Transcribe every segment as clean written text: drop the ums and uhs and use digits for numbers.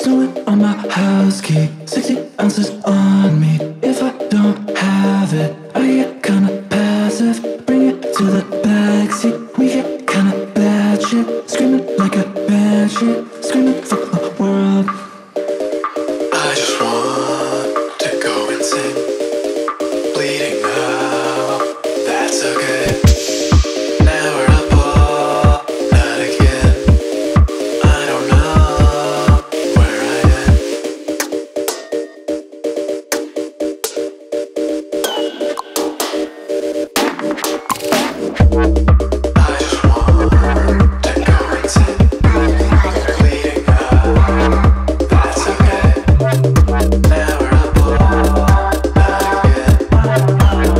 Snowing on my house key, 60 ounces on me. If I don't have it, I get kinda passive. Bring it to the backseat, we get kinda bad shit. Screaming like a banshee, screaming for the world. I just want to go insane, bleeding out, that's okay. Now we're up all night again. I don't know where I am. I just want to go insane, bleeding out, that's okay. Now we're up all night again. I don't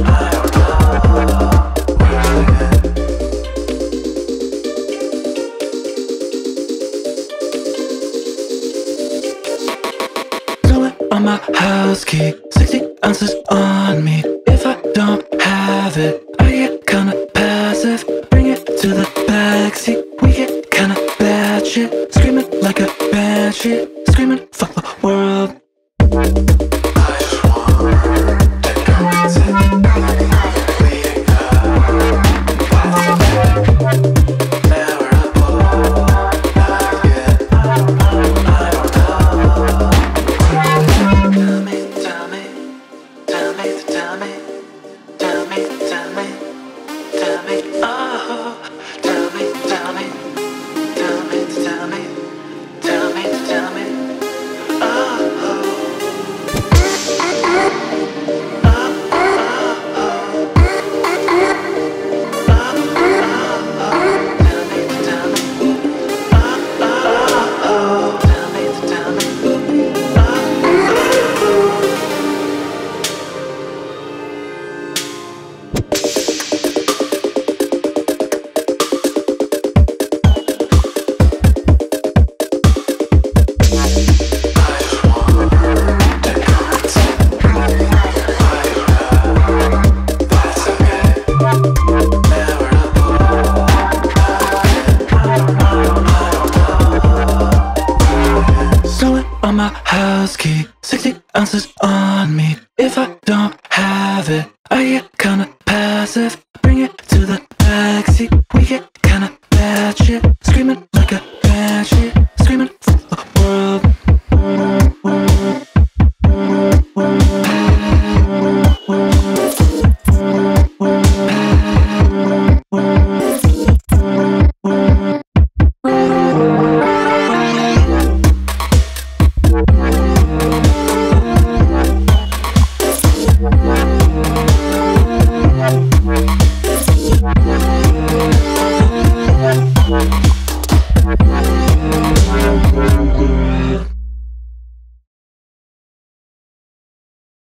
know where I am. Snowing on my house key, 60 ounces on me. If I don't have it, I get kinda passive. Bring it to the backseat, we get kinda bad shit. Screaming like a banshee, screaming fuck the world. I just want to go insane, bleeding out, that's okay. Now we're up all night again. I don't know. Tell me, tell me, tell me, tell me, tell me, tell me, tell me, oh, tell me, tell me, tell me, tell me, tell me, tell me, oh. On my house key, 60 ounces on me. If I don't have it, I get kinda passive. Bring it to the backseat, we get kinda bad shit. Screaming